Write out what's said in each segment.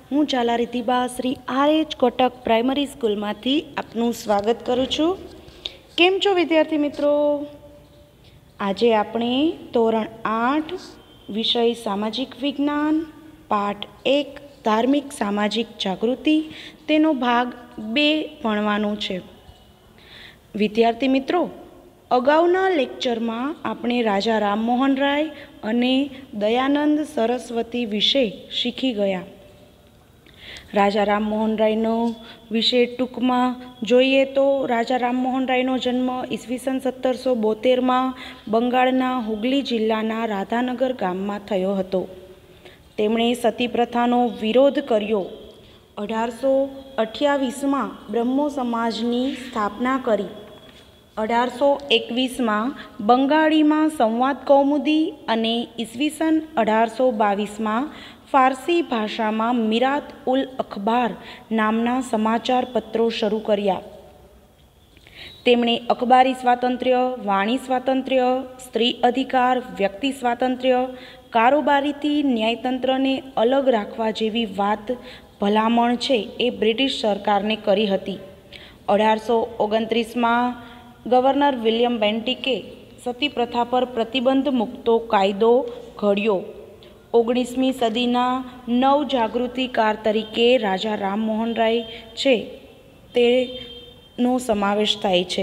હું Zala Ridhiba Shri RH Kotak primary સ્કૂલમાંથી આપનું સ્વાગત કરું છું। કેમ છો વિદ્યાર્થી મિત્રો? આજે આપણે ધોરણ 8 વિષય સામાજિક વિજ્ઞાન પાઠ 1 ધાર્મિક સામાજિક જાગૃતિ તેનો ભાગ 2 ભણવાનો છે। વિદ્યાર્થી મિત્રો, અગાઉના લેક્ચરમાં આપણે રાજા રામમોહન રાય અને દયાનંદ સરસ્વતી વિશે શીખી ગયા। રાજા રામમોહન રાયનો વિશે ટૂંકમાં જોઈએ તો રાજા રામમોહન રાયનો જન્મ ઈસવીસન 1772માં બંગાળના હુગલી જિલ્લાના રાધાનગર ગામમાં થયો હતો। તેમણે સતી પ્રથાનો વિરોધ કર્યો। 1828માં બ્રહ્મો સમાજની સ્થાપના કરી। 1821માં બંગાળીમાં સંવાદ કૌમુદી અને ઈસવીસન 1822માં ફારસી ભાષામાં મિરાત ઉલ અખબાર નામના સમાચાર પત્રો શરૂ કર્યા। તેમણે અખબારી સ્વાતંત્ર્ય, વાણી સ્વાતંત્ર્ય, સ્ત્રી અધિકાર, વ્યક્તિ સ્વાતંત્ર્ય, કારોબારીથી ન્યાયતંત્રને અલગ રાખવા જેવી વાત ભલામણ છે એ બ્રિટિશ સરકારને કરી હતી। 1829માં ગવર્નર વિલિયમ બેન્ટિકે સતી પ્રથા પર પ્રતિબંધ મૂકતો કાયદો ઘડ્યો। 19મી સદીના નવજાગૃતિકાર તરીકે રાજા રામમોહન રાય છે તેનો સમાવેશ થાય છે।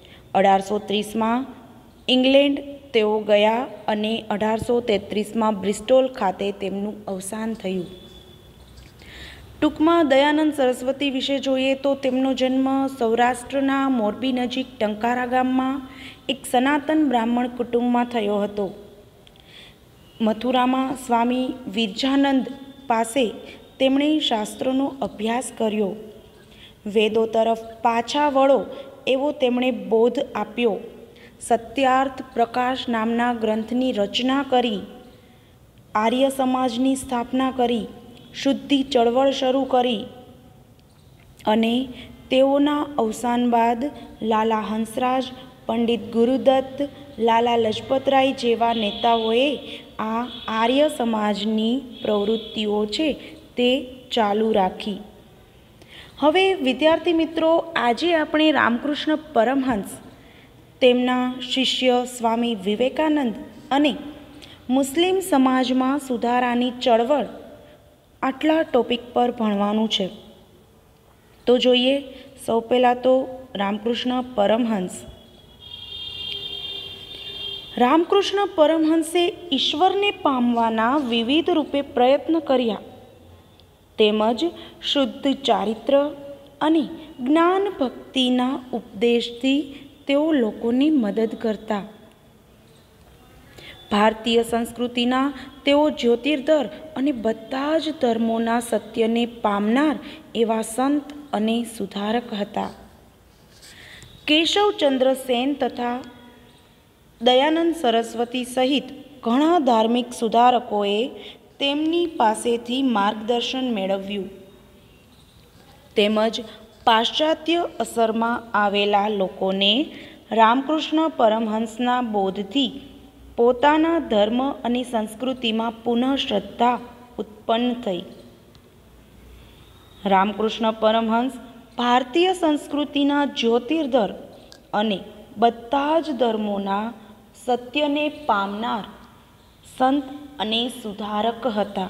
1830માં ઇંગ્લેન્ડ તેઓ ગયા અને 1833માં બ્રિસ્ટોલ ખાતે તેમનું અવસાન થયું। ટૂંકમાં દયાનંદ સરસ્વતી વિશે જોઈએ તો તેમનો જન્મ સૌરાષ્ટ્રના મોરબી નજીક ટંકારા ગામમાં એક સનાતન બ્રાહ્મણ કુટુંબમાં થયો હતો। મથુરામાં સ્વામી વિરજાનંદ પાસે તેમણે શાસ્ત્રોનો અભ્યાસ કર્યો। વેદો તરફ પાછા વળો એવો તેમણે બોધ આપ્યો। સત્યાર્થ પ્રકાશ નામના ગ્રંથની રચના કરી। આર્ય સમાજની સ્થાપના કરી। શુદ્ધિ ચળવળ શરૂ કરી અને તેઓના અવસાન બાદ લાલા હંસરાજ, પંડિત ગુરુદત્ત, લાલા લજપતરાય જેવા નેતાઓએ આ આર્ય સમાજની પ્રવૃત્તિઓ છે તે ચાલુ રાખી। હવે વિદ્યાર્થી મિત્રો, આજે આપણે રામકૃષ્ણ પરમહંસ, તેમના શિષ્ય સ્વામી વિવેકાનંદ અને મુસ્લિમ સમાજમાં સુધારાની ચળવળ આટલા ટોપિક પર ભણવાનું છે। તો જોઈએ સૌ પહેલાં તો રામકૃષ્ણ પરમહંસ। રામકૃષ્ણ પરમહંસે ઈશ્વરને પામવાના વિવિધ રૂપે પ્રયત્ન કર્યા, તેમજ શુદ્ધ ચારિત્ર અને જ્ઞાન ભક્તિના ઉપદેશથી તેઓ લોકોની મદદ કરતા। ભારતીય સંસ્કૃતિના તેઓ જ્યોતિર્ધર અને બધા જ ધર્મોના સત્યને પામનાર એવા સંત અને સુધારક હતા। કેશવચંદ્ર સેન તથા દયાનંદ સરસ્વતી સહિત ઘણા ધાર્મિક સુધારકોએ તેમની પાસેથી માર્ગદર્શન મેળવ્યું, તેમજ પાશ્ચાત્ય અસરમાં આવેલા લોકોને રામકૃષ્ણ પરમહંસના બોધથી પોતાના ધર્મ અને સંસ્કૃતિમાં પુનઃ શ્રદ્ધા ઉત્પન્ન થઈ। રામકૃષ્ણ પરમહંસ ભારતીય સંસ્કૃતિના જ્યોતિર્ધર અને બધા જ ધર્મોના સત્યને પામનાર સંત અને સુધારક હતા।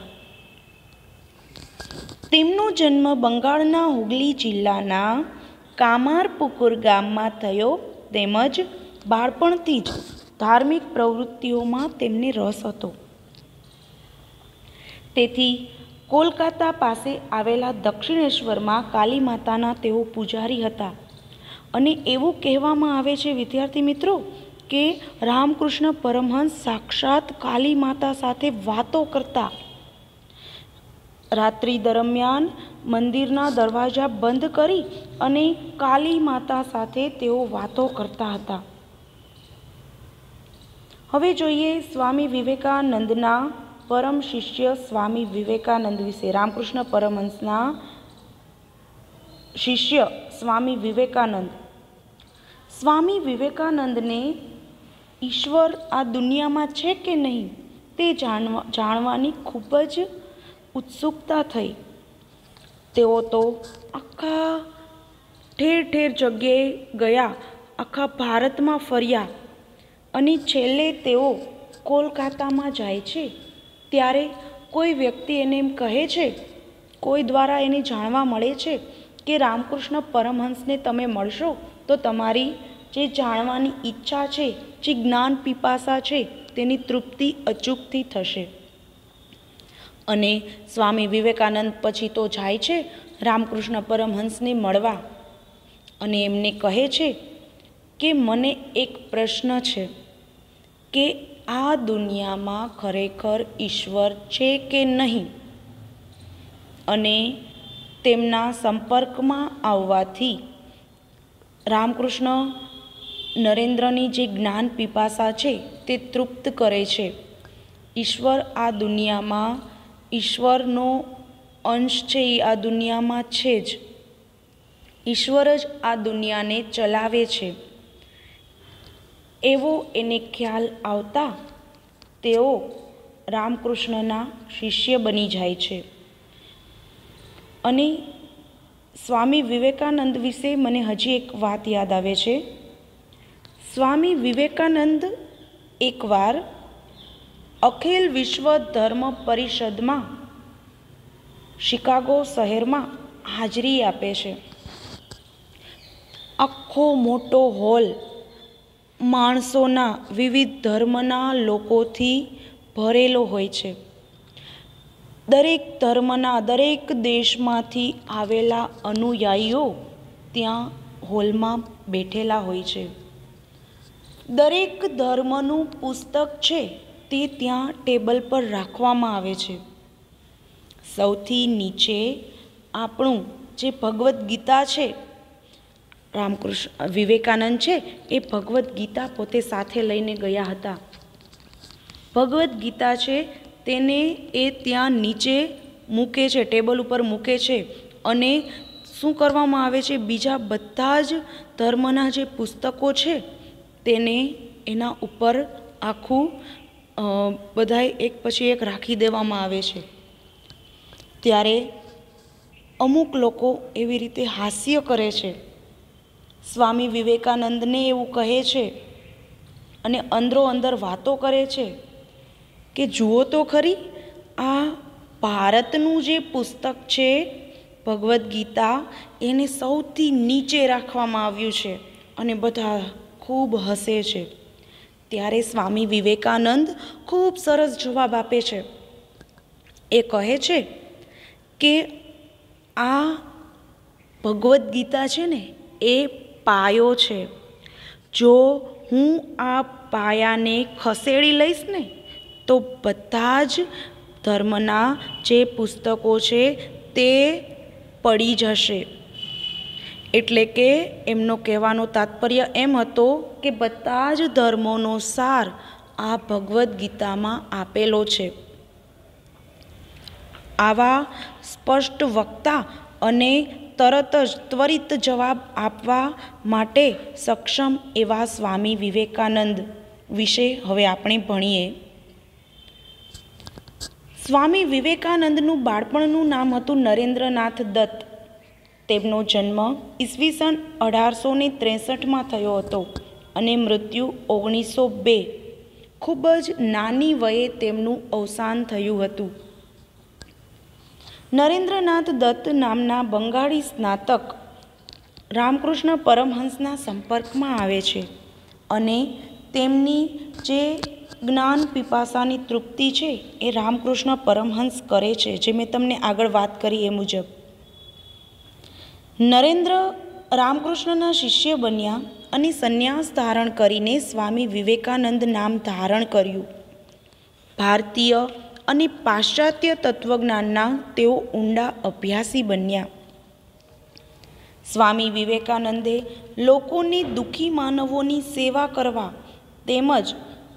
તેમનો જન્મ બંગાળના હુગલી જિલ્લાના કામારપુકુર ગામમાં થયો, તેમજ બાળપણથી જ ધાર્મિક પ્રવૃત્તિઓમાં તેમને રસ હતો। તેથી કોલકાતા પાસે આવેલા દક્ષિણેશ્વરમાં કાલી માતાના તેઓ પૂજારી હતા અને એવું કહેવામાં આવે છે વિદ્યાર્થી મિત્રો કે રામકૃષ્ણ પરમહંસ સાક્ષાત કાલી માતા સાથે વાતો કરતા। રાત્રિ દરમિયાન મંદિરના દરવાજા બંધ કરી અને કાલી માતા સાથે તેઓ વાતો કરતા હતા। હવે જોઈએ સ્વામી વિવેકાનંદના પરમ શિષ્ય સ્વામી વિવેકાનંદ વિશે। રામકૃષ્ણ પરમહંસના શિષ્ય સ્વામી વિવેકાનંદ। સ્વામી વિવેકાનંદને ઈશ્વર આ દુનિયામાં છે કે નહીં તે જાણવાની ખૂબ જ ઉત્સુકતા થઈ તેઓ તો આખા ઠેર ઠેર જગ્યાએ ગયા, આખા ભારતમાં ફર્યા અને છેલ્લે તેઓ કોલકાતામાં જાય છે. ત્યારે કોઈ વ્યક્તિ એને એમ કહે છે, કોઈ દ્વારા એને જાણવા મળે છે કે રામકૃષ્ણ પરમહંસને તમે મળશો તો તમારી જે જાણવાની ઈચ્છા છે, જે જ્ઞાન પીપાસા છે, તેની તૃપ્તિ અચૂકથી થશે. અને સ્વામી વિવેકાનંદ પછી તો જાય છે રામકૃષ્ણ પરમહંસને મળવા અને એમને કહે છે કે મને એક પ્રશ્ન છે કે આ દુનિયામાં ખરેખર ઈશ્વર છે કે નહીં. અને તેમના સંપર્કમાં આવવાથી રામકૃષ્ણ નરેન્દ્રની જે જ્ઞાન પીપાસા છે તે તૃપ્ત કરે છે. ઈશ્વર આ દુનિયામાં, ઈશ્વરનો અંશ છે એ આ દુનિયામાં છે જ. ઈશ્વર જ આ દુનિયાને ચલાવે છે એવો એને ખ્યાલ આવતા તેઓ રામકૃષ્ણના શિષ્ય બની જાય છે. અને સ્વામી વિવેકાનંદ વિશે મને હજી એક વાત યાદ આવે છે. સ્વામી વિવેકાનંદ એકવાર અખિલ વિશ્વ ધર્મ પરિષદમાં શિકાગો શહેરમાં હાજરી આપે છે. આખો મોટો હોલ માણસોના, વિવિધ ધર્મના લોકોથી ભરેલો હોય છે. દરેક ધર્મના, દરેક દેશમાંથી આવેલા અનુયાયીઓ ત્યાં હોલમાં બેઠેલા હોય છે. દરેક ધર્મનું પુસ્તક છે તે ત્યાં ટેબલ પર રાખવામાં આવે છે. સૌથી નીચે આપણું જે ભગવદ્ ગીતા છે, રામકૃષ્ણ વિવેકાનંદ છે એ ભગવદ્ ગીતા પોતે સાથે લઈને ગયા હતા. ભગવદ્ ગીતા છે તેને એ ત્યાં નીચે મૂકે છે, ટેબલ ઉપર મૂકે છે. અને શું કરવામાં આવે છે, બીજા બધા જ ધર્મના જે પુસ્તકો છે તેને એના ઉપર આખું બધાય એક પછી એક રાખી દેવામાં આવે છે. ત્યારે અમુક લોકો એવી રીતે હાસ્ય કરે છે, સ્વામી વિવેકાનંદને એવું કહે છે અને અંદરો અંદર વાતો કરે છે કે જુઓ તો ખરી, આ ભારતનું જે પુસ્તક છે ભગવદ્ ગીતા, એને સૌથી નીચે રાખવામાં આવ્યું છે. અને બધા ખૂબ હસે છે. ત્યારે સ્વામી વિવેકાનંદ ખૂબ સરસ જવાબ આપે છે. એ કહે છે કે આ ભગવદ્ ગીતા છે ને એ પાયો છે. જો હું આ પાયાને ખસેડી લઈશ ને તો બધા જ ધર્મના જે પુસ્તકો છે તે પડી જશે. એટલે કે એમનો કહેવાનો તાત્પર્ય એમ હતો કે બધા જ ધર્મોનો સાર આ ભગવદ્ ગીતામાં આપેલો છે. આવા સ્પષ્ટ વક્તા અને તરત જ ત્વરિત જવાબ આપવા માટે સક્ષમ એવા સ્વામી વિવેકાનંદ વિશે હવે આપણે ભણીએ. સ્વામી વિવેકાનંદનું બાળપણનું નામ હતું નરેન્દ્રનાથ દત્ત. તેમનો જન્મ ઈસવીસન 1863માં થયો હતો અને મૃત્યુ 1902. ખૂબ જ નાની વયે તેમનું અવસાન થયું હતું. નરેન્દ્રનાથ દત્ત નામના બંગાળી સ્નાતક રામકૃષ્ણ પરમહંસના સંપર્કમાં આવે છે અને તેમની જે જ્ઞાન પીપાસાની તૃપ્તિ છે એ રામકૃષ્ણ પરમહંસ કરે છે, જે મેં તમને આગળ વાત કરી એ મુજબ. નરેન્દ્ર રામકૃષ્ણના શિષ્ય બન્યા અને સંન્યાસ ધારણ કરીને સ્વામી વિવેકાનંદ નામ ધારણ કર્યું. ભારતીય અને પાશ્ચાત્ય તત્વજ્ઞાનના તેઓ ઊંડા અભ્યાસી બન્યા. સ્વામી વિવેકાનંદે લોકોને દુઃખી માનવોની સેવા કરવા તેમજ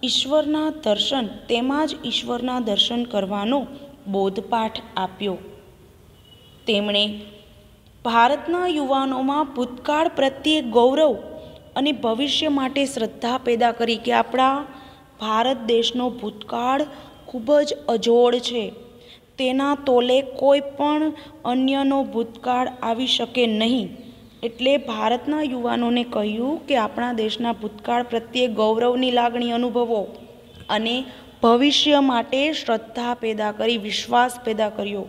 ઈશ્વરના દર્શન કરવાનો બોધપાઠ આપ્યો. તેમણે ભારતના યુવાનોમાં ભૂતકાળ પ્રત્યે ગૌરવ અને ભવિષ્ય માટે શ્રદ્ધા પેદા કરી કે આપણા ભારત દેશનો ભૂતકાળ ખૂબ જ અજોડ છે, તેના તોલે કોઈ પણ અન્યનો ભૂતકાળ આવી શકે નહીં. એટલે ભારતના યુવાનોને કહ્યું કે આપણા દેશના ભૂતકાળ પ્રત્યે ગૌરવની લાગણી અનુભવો અને ભવિષ્ય માટે શ્રદ્ધા પેદા કરી, વિશ્વાસ પેદા કર્યો.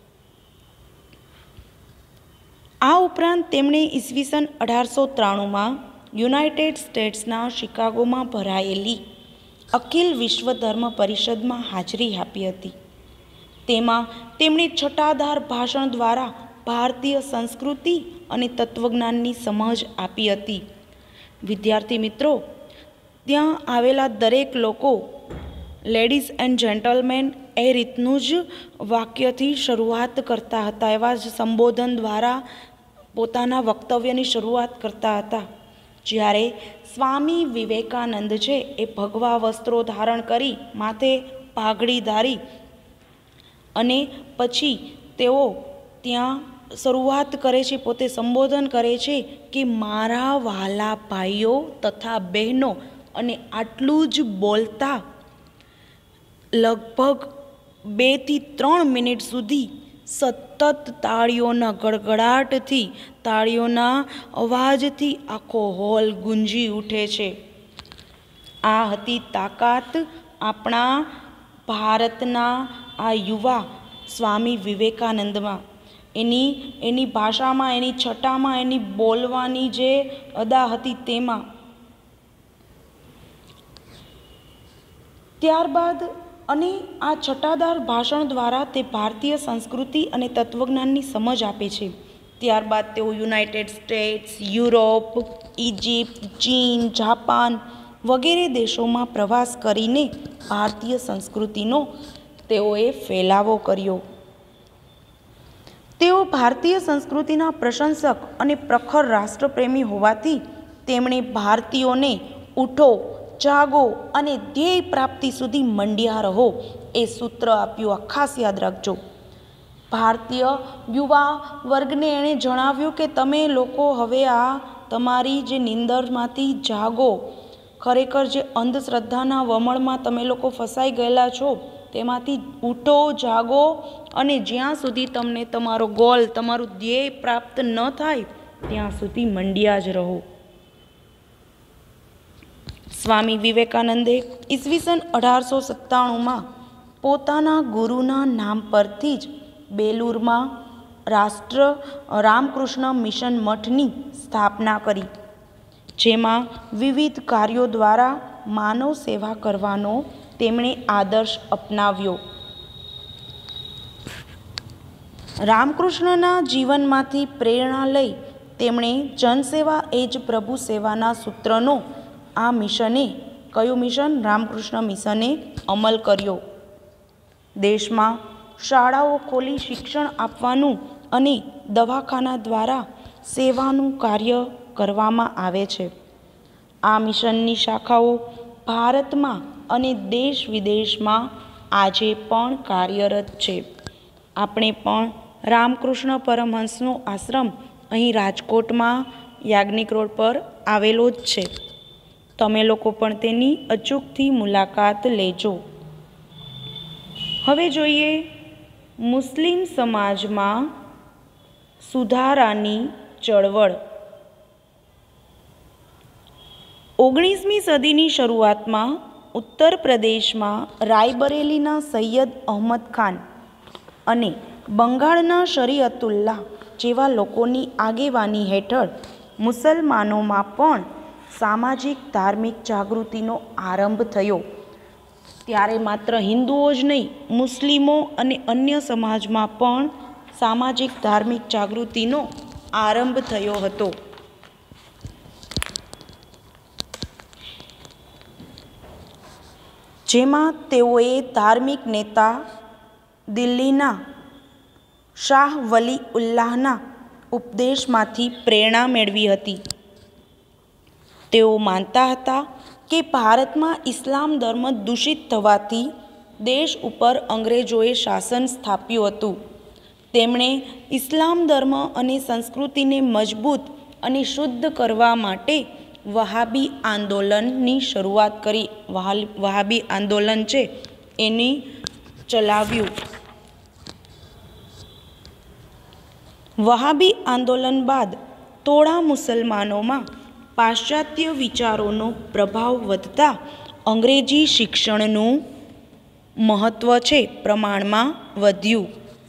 આ ઉપરાંત તેમણે ઈસવીસન 1893માં યુનાઇટેડ સ્ટેટ્સના શિકાગોમાં ભરાયેલી અખિલ વિશ્વ ધર્મ પરિષદમાં હાજરી આપી હતી. તેમાં તેમણે છટાદાર ભાષણ દ્વારા ભારતીય સંસ્કૃતિ અને તત્વજ્ઞાનની સમજ આપી હતી. વિદ્યાર્થી મિત્રો, ત્યાં આવેલા દરેક લોકો લેડીઝ એન્ડ જેન્ટલમેન એ રીતનું જ વાક્યથી શરૂઆત કરતા હતા, એવા જ સંબોધન દ્વારા પોતાના વક્તવ્યની શરૂઆત કરતા હતા. જ્યારે સ્વામી વિવેકાનંદ છે એ ભગવા વસ્ત્રો ધારણ કરી, માથે પાઘડી ધારી અને પછી તેઓ ત્યાં શરૂઆત કરે છે, પોતે સંબોધન કરે છે કે મારા વહાલા ભાઈઓ તથા બહેનો, અને આટલું જ બોલતા લગભગ 2 થી 3 મિનિટ સુધી સતત તાળીઓના ગડગડાટથી, તાળીઓના અવાજથી આખો હોલ ગુંજી ઉઠે છે. આ હતી તાકાત આપણા ભારતના આ યુવા સ્વામી વિવેકાનંદમાં. એની ભાષામાં, એની છટામાં, એની બોલવાની જે અદા હતી તેમાં. ત્યારબાદ અને આ છટાદાર ભાષણ દ્વારા તે ભારતીય સંસ્કૃતિ અને તત્વજ્ઞાનની સમજ આપે છે. ત્યારબાદ તેઓ યુનાઇટેડ સ્ટેટ્સ, યુરોપ, ઇજિપ્ત, ચીન, જાપાન વગેરે દેશોમાં પ્રવાસ કરીને ભારતીય સંસ્કૃતિનો તેઓએ ફેલાવો કર્યો. તેઓ ભારતીય સંસ્કૃતિના પ્રશંસક અને પ્રખર રાષ્ટ્રપ્રેમી હોવાથી તેમણે ભારતીયોને ઉઠો, જાગો અને ધ્યેય પ્રાપ્તિ સુધી મંડ્યા રહો એ સૂત્ર આપ્યું. આ ખાસ યાદ રાખજો. ભારતીય યુવા વર્ગને એણે જણાવ્યું કે તમે લોકો હવે આ તમારી જે નિંદરમાંથી જાગો, ખરેખર જે અંધશ્રદ્ધાના વમળમાં તમે લોકો ફસાઈ ગયેલા છો તેમાંથી ઉઠો, જાગો અને જ્યાં સુધી તમને તમારો ગોલ, તમારું ધ્યેય પ્રાપ્ત ન થાય ત્યાં સુધી મંડ્યા જ રહો. સ્વામી વિવેકાનંદે ઈસવીસન 1897માં પોતાના ગુરુના નામ પરથી જ બેલુરમાં રામકૃષ્ણ મિશન મઠની સ્થાપના કરી, જેમાં વિવિધ કાર્યો દ્વારા માનવ સેવા કરવાનો તેમણે આદર્શ અપનાવ્યો. રામકૃષ્ણના જીવનમાંથી પ્રેરણા લઈ તેમણે જનસેવા એ જ પ્રભુ સેવાના સૂત્રનો આ મિશને, કયું મિશન? રામકૃષ્ણ મિશને અમલ કર્યો. દેશમાં શાળાઓ ખોલી શિક્ષણ આપવાનું અને દવાખાના દ્વારા સેવાનું કાર્ય કરવામાં આવે છે. આ મિશનની શાખાઓ ભારતમાં અને દેશ વિદેશમાં આજે પણ કાર્યરત છે. આપણે પણ રામકૃષ્ણ પરમહંસનો આશ્રમ અહીં રાજકોટમાં યાજ્ઞિક રોડ પર આવેલો જ છે. તમે લોકો પણ તેની અચૂકથી મુલાકાત લેજો. હવે જોઈએ મુસ્લિમ સમાજમાં સુધારાની ચળવળ. 19મી સદીની શરૂઆતમાં ઉત્તર પ્રદેશમાં રાયબરેલીના સૈયદ અહમદ ખાન અને બંગાળના શરીઅતુલ્લાહ જેવા લોકોની આગેવાની હેઠળ મુસલમાનોમાં પણ સામાજિક ધાર્મિક જાગૃતિનો આરંભ થયો. ત્યારે માત્ર હિન્દુઓ જ નહીં, મુસ્લિમો અને અન્ય સમાજમાં પણ સામાજિક ધાર્મિક જાગૃતિનો આરંભ થયો હતો. જેમાં તેઓએ ધાર્મિક નેતા દિલ્હીના શાહ વલી ઉલ્લાહના ઉપદેશમાંથી પ્રેરણા મેળવી હતી. તેઓ માનતા હતા કે ભારતમાં ઇસ્લામ ધર્મ દૂષિત થવાથી દેશ ઉપર અંગ્રેજોએ શાસન સ્થાપ્યું હતું. તેમણે ઇસ્લામ ધર્મ અને સંસ્કૃતિને મજબૂત અને શુદ્ધ કરવા માટે વહાબી આંદોલનની શરૂઆત કરી. વહાબી આંદોલન છે એની ચલાવ્યું. વહાબી આંદોલન બાદ થોડા મુસલમાનોમાં પાશ્ચાત્ય વિચારોનો પ્રભાવ વધતા અંગ્રેજી શિક્ષણનું મહત્ત્વ છે પ્રમાણમાં વધ્યું.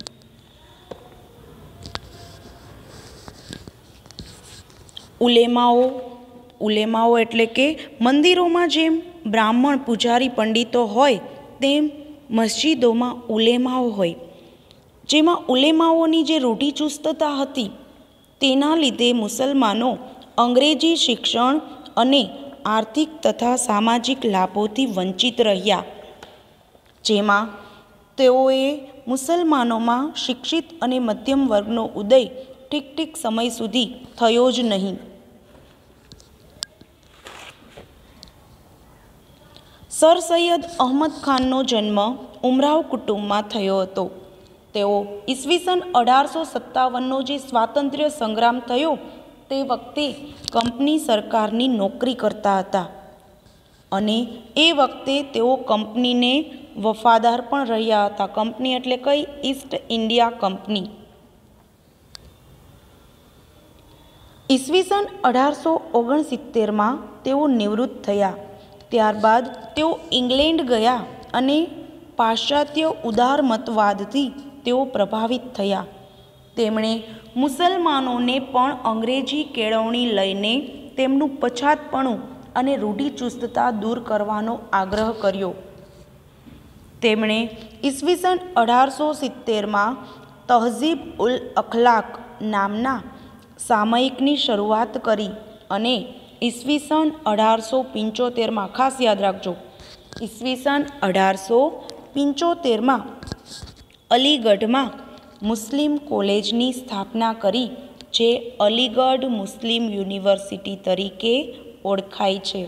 ઉલેમાઓ એટલે કે મંદિરોમાં જેમ બ્રાહ્મણ પૂજારી પંડિતો હોય તેમ મસ્જિદોમાં ઉલેમાઓ હોય, જેમાં ઉલેમાઓની જે રૂઢિચુસ્તતા હતી તેના લીધે મુસલમાનો અંગ્રેજી શિક્ષણ અને આર્થિક તથા સામાજિક લાભોથી વંચિત રહ્યા, જેમાં તેઓએ મુસલમાનોમાં શિક્ષિત અને મધ્યમ વર્ગનો ઉદય ઠીક સમય સુધી થયો જ નહીં. સર સૈયદ અહમદ ખાનનો જન્મ ઉમરાવ કુટુંબમાં થયો હતો. તેઓ ઈસવીસન 1857નો જે સ્વાતંત્ર્ય સંગ્રામ થયો તે વખતે કંપની સરકારની નોકરી કરતા હતા અને એ વખતે તેઓ કંપનીને વફાદાર પણ રહ્યા હતા. કંપની એટલે કઈ? East India Company. ઈસવીસન 1869માં તેઓ નિવૃત્ત થયા. ત્યારબાદ તેઓ ઇંગ્લેન્ડ ગયા અને પાશ્ચાત્ય ઉદારમતવાદથી તેઓ પ્રભાવિત થયા. તેમણે મુસલમાનોને પણ અંગ્રેજી કેળવણી લઈને તેમનું પછાતપણું અને રૂઢિચુસ્તતા દૂર કરવાનો આગ્રહ કર્યો. તેમણે ઈસવીસન 1870માં તહઝીબ ઉલ અખલાક નામના સામયિકની શરૂઆત કરી અને ઈસવીસન 1875માં, ખાસ યાદ રાખજો, ઈસવીસન 1875માં અલીગઢમાં મુસ્લિમ કોલેજની સ્થાપના કરી, જે અલીગઢ મુસ્લિમ યુનિવર્સિટી તરીકે ઓળખાય છે.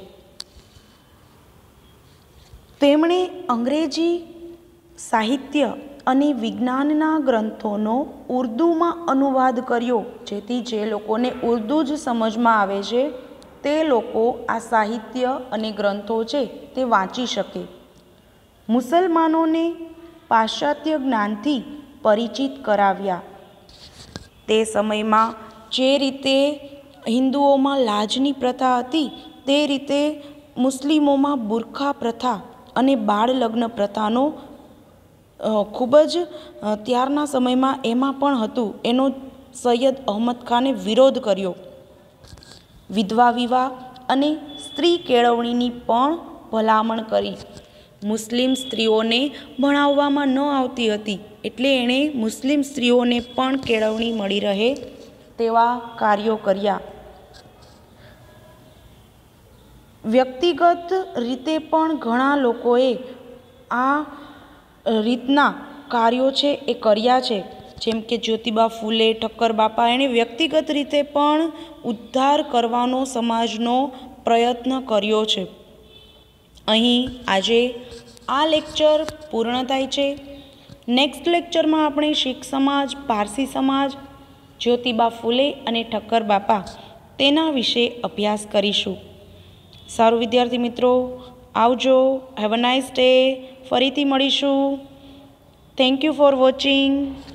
તેમણે અંગ્રેજી સાહિત્ય અને વિજ્ઞાનના ગ્રંથોનો ઉર્દૂમાં અનુવાદ કર્યો, જેથી જે લોકોને ઉર્દૂ જ સમજમાં આવે છે તે લોકો આ સાહિત્ય અને ગ્રંથો છે તે વાંચી શકે. મુસલમાનોને પાશ્ચાત્ય જ્ઞાનથી પરિચિત કરાવ્યા. તે સમયમાં જે રીતે હિન્દુઓમાં લાજની પ્રથા હતી તે રીતે મુસ્લિમોમાં બુરખા પ્રથા અને બાળ લગ્ન પ્રથાનો ખૂબ જ ત્યારના સમયમાં એમાં પણ હતું. એનો સૈયદ અહમદ ખાને વિરોધ કર્યો. વિધવા વિવાહ અને સ્ત્રી કેળવણીની પણ ભલામણ કરી. મુસ્લિમ સ્ત્રીઓને ભણાવવામાં ન આવતી હતી એટલે એણે મુસ્લિમ સ્ત્રીઓને પણ કેળવણી મળી રહે તેવા કાર્યો કર્યા. વ્યક્તિગત રીતે પણ ઘણા લોકોએ આ રીતના કાર્યો છે એ કર્યા છે, જેમ કે જ્યોતિબા ફૂલે, ઠક્કર બાપા. એણે વ્યક્તિગત રીતે પણ ઉદ્ધાર કરવાનો સમાજનો પ્રયત્ન કર્યો છે. અહીં આજે આ લેક્ચર પૂર્ણ થાય છે. નેક્સ્ટ લેક્ચરમાં આપણે શીખ સમાજ, પારસી સમાજ, જ્યોતિબા ફૂલે અને ઠક્કર બાપા તેના વિશે અભ્યાસ કરીશું. સારું વિદ્યાર્થી મિત્રો, આવજો. Have a nice day. ફરીથી મળીશું. Thank you for watching.